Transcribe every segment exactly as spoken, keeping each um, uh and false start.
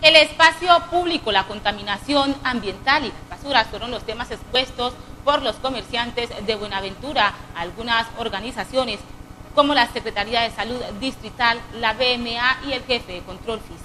El espacio público, la contaminación ambiental y las basuras fueron los temas expuestos por los comerciantes de Buenaventura. Algunas organizaciones como la Secretaría de Salud Distrital, la B M A y el Jefe de Control Físico.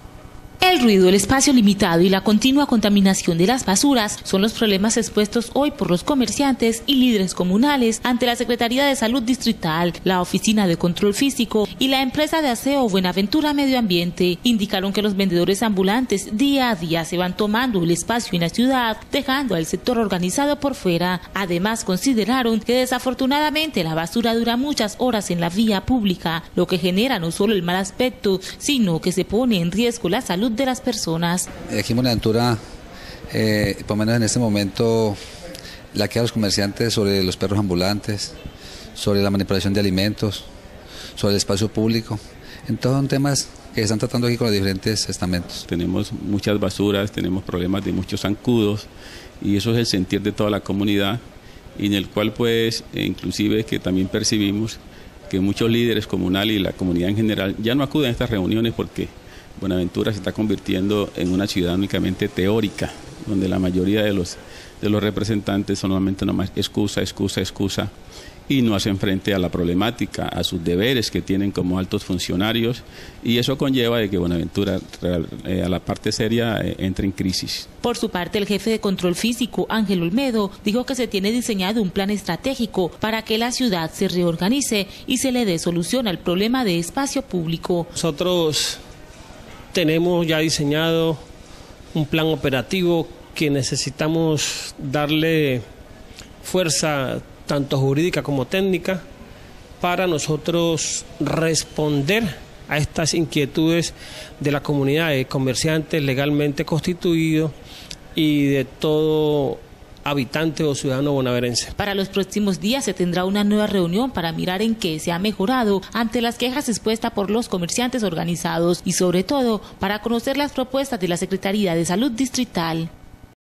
El ruido, el espacio limitado y la continua contaminación de las basuras son los problemas expuestos hoy por los comerciantes y líderes comunales ante la Secretaría de Salud Distrital, la Oficina de Control Físico y la empresa de aseo Buenaventura Medio Ambiente. Indicaron que los vendedores ambulantes día a día se van tomando el espacio en la ciudad, dejando al sector organizado por fuera. Además, consideraron que desafortunadamente la basura dura muchas horas en la vía pública, lo que genera no solo el mal aspecto, sino que se pone en riesgo la salud de las personas. Aquí en Buenaventura, eh, por lo menos en este momento, la queja de los comerciantes sobre los perros ambulantes, sobre la manipulación de alimentos, sobre el espacio público, entonces son temas que se están tratando aquí con los diferentes estamentos. Tenemos muchas basuras, tenemos problemas de muchos zancudos y eso es el sentir de toda la comunidad, y en el cual pues inclusive que también percibimos que muchos líderes comunales y la comunidad en general ya no acuden a estas reuniones porque Buenaventura se está convirtiendo en una ciudad únicamente teórica, donde la mayoría de los, de los representantes solamente nomás excusa, excusa, excusa, y no hacen frente a la problemática, a sus deberes que tienen como altos funcionarios, y eso conlleva de que Buenaventura eh, a la parte seria eh, entre en crisis. Por su parte, el jefe de Control Físico, Ángel Olmedo, dijo que se tiene diseñado un plan estratégico para que la ciudad se reorganice y se le dé solución al problema de espacio público. Nosotros tenemos ya diseñado un plan operativo que necesitamos darle fuerza tanto jurídica como técnica para nosotros responder a estas inquietudes de la comunidad de comerciantes legalmente constituidos y de todo habitante o ciudadano bonaerense. Para los próximos días se tendrá una nueva reunión para mirar en qué se ha mejorado ante las quejas expuestas por los comerciantes organizados y sobre todo para conocer las propuestas de la Secretaría de Salud Distrital.